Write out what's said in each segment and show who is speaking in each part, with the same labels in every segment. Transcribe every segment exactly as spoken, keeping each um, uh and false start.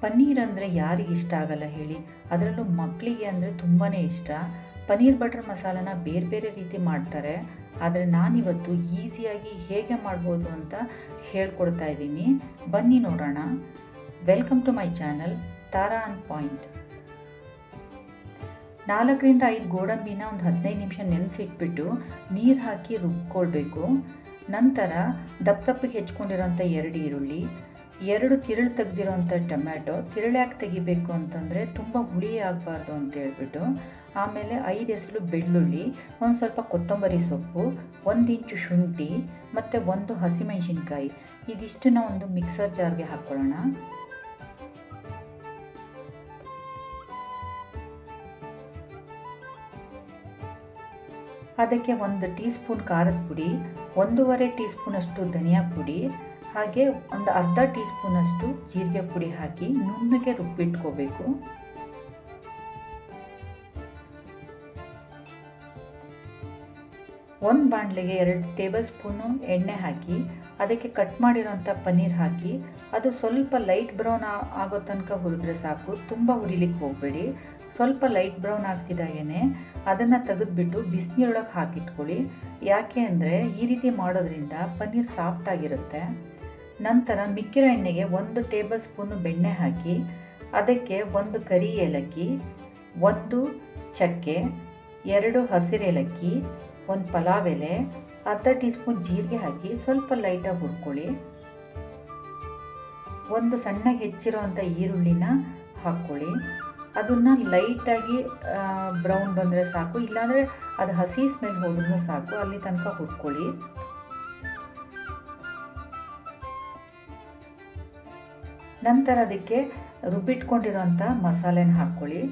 Speaker 1: ಪನ್ನೀರ್ ಅಂದರೆ ಯಾರಿಗೆ ಇಷ್ಟ ಆಗಲ್ಲ ಹೇಳಿ, ಅದರಲ್ಲೂ ಮಕ್ಕಳಿಗೆ ಅಂದರೆ ತುಂಬಾ ಇಷ್ಟ. ಪನ್ನೀರ್ ಬಟರ್ ಮಸಾಲನ ಬೇರೆ ಬೇರೆ ರೀತಿ ಮಾಡ್ತಾರೆ, ಆದರೆ ನಾನಿವತ್ತು ಈಸಿಯಾಗಿ ಹೇಗೆ ಮಾಡ್ಬೋದು ಅಂತ ಹೇಳ್ಕೊಡ್ತಾ ಇದ್ದೀನಿ. ಬನ್ನಿ ನೋಡೋಣ. Welcome to my channel Tara on point. ನಾಲ್ಕರಿಂದ ಐದು ಗೋಡಂಬಿನ ಒಂದು ಹದಿನೈದು ನಿಮಿಷ ನೆನೆಸಿಟ್ಬಿಟ್ಟು ನೀರು ಹಾಕಿ ರುಬ್ಕೊಳ್ಬೇಕು. ನಂತರ ದಪ್ಪ ದಪ್ಪಗೆ ಹೆಚ್ಕೊಂಡಿರೋಂಥ ಎರಡು ಈರುಳ್ಳಿ, ಎರಡು ತಿರುಳು ತೆಗೆದಿರೋಂಥ ಟೊಮ್ಯಾಟೊ. ತಿರುಳು ಯಾಕೆ ತೆಗಿಬೇಕು ಅಂತಂದರೆ ತುಂಬ ಹುಳಿ ಆಗಬಾರ್ದು ಅಂತ ಹೇಳ್ಬಿಟ್ಟು. ಆಮೇಲೆ ಐದು ಎಸಳು ಬೆಳ್ಳುಳ್ಳಿ, ಒಂದು ಸ್ವಲ್ಪ ಕೊತ್ತಂಬರಿ ಸೊಪ್ಪು, ಒಂದು ಇಂಚು ಶುಂಠಿ ಮತ್ತು ಒಂದು ಹಸಿಮೆಣಸಿನ್ಕಾಯಿ. ಇದಿಷ್ಟನ್ನ ಒಂದು ಮಿಕ್ಸರ್ ಜಾರ್ಗೆ ಹಾಕ್ಕೊಳ್ಳೋಣ. ಅದಕ್ಕೆ ಒಂದು ಟೀ ಸ್ಪೂನ್ ಖಾರದ ಪುಡಿ, ಒಂದೂವರೆ ಟೀ ಸ್ಪೂನಷ್ಟು ಧನಿಯಾ ಪುಡಿ, ಹಾಗೆ ಒಂದು ಅರ್ಧ ಟೀ ಸ್ಪೂನಷ್ಟು ಜೀರಿಗೆ ಪುಡಿ ಹಾಕಿ ನುಣ್ಣಗೆ ರುಬ್ಬಿಟ್ಕೋಬೇಕು. ಒಂದು ಬಾಣಲೆಗೆ ಎರಡು ಟೇಬಲ್ ಸ್ಪೂನು ಎಣ್ಣೆ ಹಾಕಿ ಅದಕ್ಕೆ ಕಟ್ ಮಾಡಿರೋಂಥ ಪನ್ನೀರ್ ಹಾಕಿ ಅದು ಸ್ವಲ್ಪ ಲೈಟ್ ಬ್ರೌನ್ ಆಗೋ ತನಕ ಹುರಿದ್ರೆ ಸಾಕು. ತುಂಬ ಹುರಿಲಿಕ್ಕೆ ಹೋಗಬೇಡಿ. ಸ್ವಲ್ಪ ಲೈಟ್ ಬ್ರೌನ್ ಆಗ್ತಿದ್ದಾಗೇ ಅದನ್ನು ತೆಗೆದುಬಿಟ್ಟು ಬಿಸಿನೀರೊಳಗೆ ಹಾಕಿಟ್ಕೊಳ್ಳಿ. ಯಾಕೆ ಅಂದರೆ ಈ ರೀತಿ ಮಾಡೋದ್ರಿಂದ ಪನ್ನೀರ್ ಸಾಫ್ಟ್ ಆಗಿರುತ್ತೆ. ನಂತರ ಮಿಕ್ಕಿರೋ ಎಣ್ಣೆಗೆ ಒಂದು ಟೇಬಲ್ ಸ್ಪೂನು ಬೆಣ್ಣೆ ಹಾಕಿ ಅದಕ್ಕೆ ಒಂದು ಕರಿ ಏಲಕ್ಕಿ, ಒಂದು ಚಕ್ಕೆ, ಎರಡು ಹಸಿರು ಏಲಕ್ಕಿ, ಒಂದು ಪಲಾವ್ ಎಲೆ, ಅರ್ಧ ಟೀ ಸ್ಪೂನ್ ಜೀರಿಗೆ ಹಾಕಿ ಸ್ವಲ್ಪ ಲೈಟಾಗಿ ಹುರ್ಕೊಳ್ಳಿ. ಒಂದು ಸಣ್ಣಗೆ ಹೆಚ್ಚಿರೋವಂಥ ಈರುಳ್ಳಿನ ಹಾಕ್ಕೊಳ್ಳಿ. ಅದನ್ನು ಲೈಟಾಗಿ ಬ್ರೌನ್ ಬಂದರೆ ಸಾಕು, ಇಲ್ಲಾಂದರೆ ಅದು ಹಸಿ ಸ್ಮೆಲ್ ಹೋದ್ರೂ ಸಾಕು, ಅಲ್ಲಿ ತನಕ ಹುರ್ಕೊಳ್ಳಿ. ನಂತರ ಅದಕ್ಕೆ ರುಬ್ಬಿಟ್ಕೊಂಡಿರೋಂಥ ಮಸಾಲೆನ ಹಾಕ್ಕೊಳ್ಳಿ.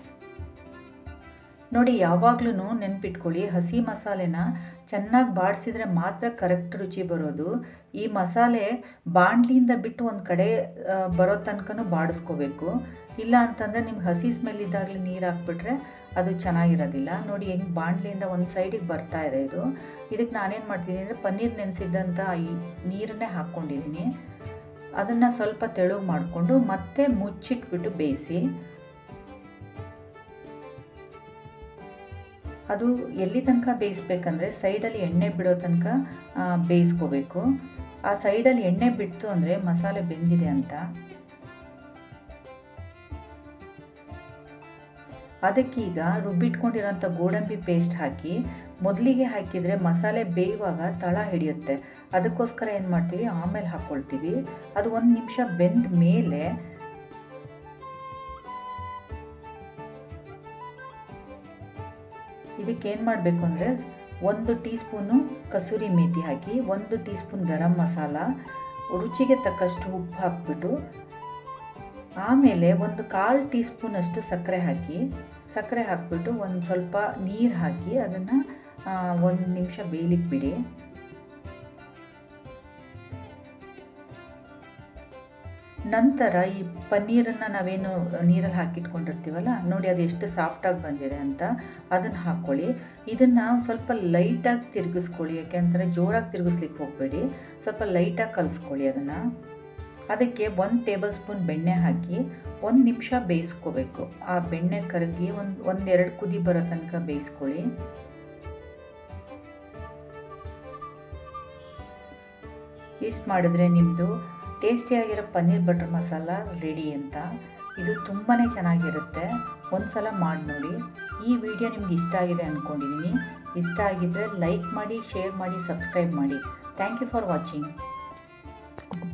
Speaker 1: ನೋಡಿ, ಯಾವಾಗ್ಲೂ ನೆನ್ಪಿಟ್ಕೊಳ್ಳಿ, ಹಸಿ ಮಸಾಲೆನ ಚೆನ್ನಾಗಿ ಬಾಡಿಸಿದ್ರೆ ಮಾತ್ರ ಕರೆಕ್ಟ್ ರುಚಿ ಬರೋದು. ಈ ಮಸಾಲೆ ಬಾಣಲಿಯಿಂದ ಬಿಟ್ಟು ಒಂದು ಕಡೆ ಬರೋ ತನಕನೂ ಬಾಡಿಸ್ಕೋಬೇಕು. ಇಲ್ಲ ಅಂತಂದರೆ ನಿಮ್ಗೆ ಹಸಿ ಸ್ಮೆಲ್ ಇದ್ದಾಗಲೇ ನೀರು ಹಾಕ್ಬಿಟ್ರೆ ಅದು ಚೆನ್ನಾಗಿರೋದಿಲ್ಲ. ನೋಡಿ ಹೆಂಗೆ ಬಾಣಲಿಯಿಂದ ಒಂದು ಸೈಡಿಗೆ ಬರ್ತಾ ಇದೆ ಇದು. ಇದಕ್ಕೆ ನಾನೇನು ಮಾಡ್ತಿದ್ದೀನಿ ಅಂದರೆ ಪನ್ನೀರ್ ನೆನೆಸಿದ್ದಂಥ ಈ ನೀರನ್ನೇ ಹಾಕ್ಕೊಂಡಿದ್ದೀನಿ. ಅದನ್ನು ಸ್ವಲ್ಪ ತೆಳುಗೆ ಮಾಡಿಕೊಂಡು ಮತ್ತೆ ಮುಚ್ಚಿಟ್ಬಿಟ್ಟು ಬೇಯಿಸಿ. ಅದು ಎಲ್ಲಿ ತನಕ ಬೇಯಿಸ್ಬೇಕಂದ್ರೆ ಸೈಡಲ್ಲಿ ಎಣ್ಣೆ ಬಿಡೋ ತನಕ ಬೇಯಿಸ್ಕೋಬೇಕು. ಆ ಸೈಡಲ್ಲಿ ಎಣ್ಣೆ ಬಿಡ್ತು ಅಂದರೆ ಮಸಾಲೆ ಬೆಂದಿದೆ ಅಂತ. ಅದಕ್ಕೀಗ ರುಬ್ಬಿಟ್ಕೊಂಡಿರೋಂಥ ಗೋಡಂಬಿ ಪೇಸ್ಟ್ ಹಾಕಿ, ಮೊದಲಿಗೆ ಹಾಕಿದರೆ ಮಸಾಲೆ ಬೇಯುವಾಗ ತಳ ಹಿಡಿಯುತ್ತೆ. ಅದಕ್ಕೋಸ್ಕರ ಏನು ಮಾಡ್ತೀವಿ, ಆಮೇಲೆ ಹಾಕ್ಕೊಳ್ತೀವಿ. ಅದು ಒಂದು ನಿಮಿಷ ಬೆಂದ ಮೇಲೆ ಇದಕ್ಕೇನು ಮಾಡಬೇಕು ಅಂದರೆ ಒಂದು ಟೀ ಸ್ಪೂನು ಕಸೂರಿ ಮೇಥಿ ಹಾಕಿ, ಒಂದು ಟೀ ಸ್ಪೂನ್ ಗರಂ ಮಸಾಲ, ರುಚಿಗೆ ತಕ್ಕಷ್ಟು ಉಪ್ಪು ಹಾಕ್ಬಿಟ್ಟು ಆಮೇಲೆ ಒಂದು ಕಾಲು ಟೀ ಸ್ಪೂನಷ್ಟು ಸಕ್ಕರೆ ಹಾಕಿ ಸಕ್ಕರೆ ಹಾಕ್ಬಿಟ್ಟು ಒಂದು ಸ್ವಲ್ಪ ನೀರು ಹಾಕಿ ಅದನ್ನು ಒಂದು ನಿಮಿಷ ಬೇಯಲಿಕ್ಕೆ ಬಿಡಿ. ನಂತರ ಈ ಪನ್ನೀರನ್ನು ನಾವೇನು ನೀರಲ್ಲಿ ಹಾಕಿಟ್ಕೊಂಡಿರ್ತೀವಲ್ಲ, ನೋಡಿ ಅದು ಎಷ್ಟು ಸಾಫ್ಟಾಗಿ ಬಂದಿದೆ ಅಂತ. ಅದನ್ನು ಹಾಕ್ಕೊಳ್ಳಿ. ಇದನ್ನು ಸ್ವಲ್ಪ ಲೈಟಾಗಿ ತಿರುಗಿಸ್ಕೊಳ್ಳಿ, ಯಾಕೆಂದರೆ ಜೋರಾಗಿ ತಿರುಗಿಸ್ಲಿಕ್ಕೆ ಹೋಗಬೇಡಿ. ಸ್ವಲ್ಪ ಲೈಟಾಗಿ ಕಲಿಸ್ಕೊಳ್ಳಿ ಅದನ್ನು. ಅದಕ್ಕೆ ಒಂದು ಟೇಬಲ್ ಸ್ಪೂನ್ ಬೆಣ್ಣೆ ಹಾಕಿ ಒಂದು ನಿಮಿಷ ಬೇಯಿಸ್ಕೋಬೇಕು. ಆ ಬೆಣ್ಣೆ ಕರಗಿ ಒಂದು ಒಂದೆರಡು ಕುದಿ ಬರೋ ತನಕ ಬೇಯಿಸ್ಕೊಳ್ಳಿ. ಇಷ್ಟು ಮಾಡಿದ್ರೆ ನಿಮ್ಮದು ಟೇಸ್ಟಿಯಾಗಿರೋ ಪನ್ನೀರ್ ಬಟರ್ ಮಸಾಲ ರೆಡಿ ಅಂತ. ಇದು ತುಂಬಾ ಚೆನ್ನಾಗಿರುತ್ತೆ. ಒಂದು ಸಲ ಮಾಡಿ ನೋಡಿ. ಈ ವಿಡಿಯೋ ನಿಮ್ಗೆ ಇಷ್ಟ ಆಗಿದೆ ಅಂದ್ಕೊಂಡಿದ್ದೀನಿ. ಇಷ್ಟ ಆಗಿದ್ದರೆ ಲೈಕ್ ಮಾಡಿ, ಶೇರ್ ಮಾಡಿ, ಸಬ್ಸ್ಕ್ರೈಬ್ ಮಾಡಿ. Thank you for watching.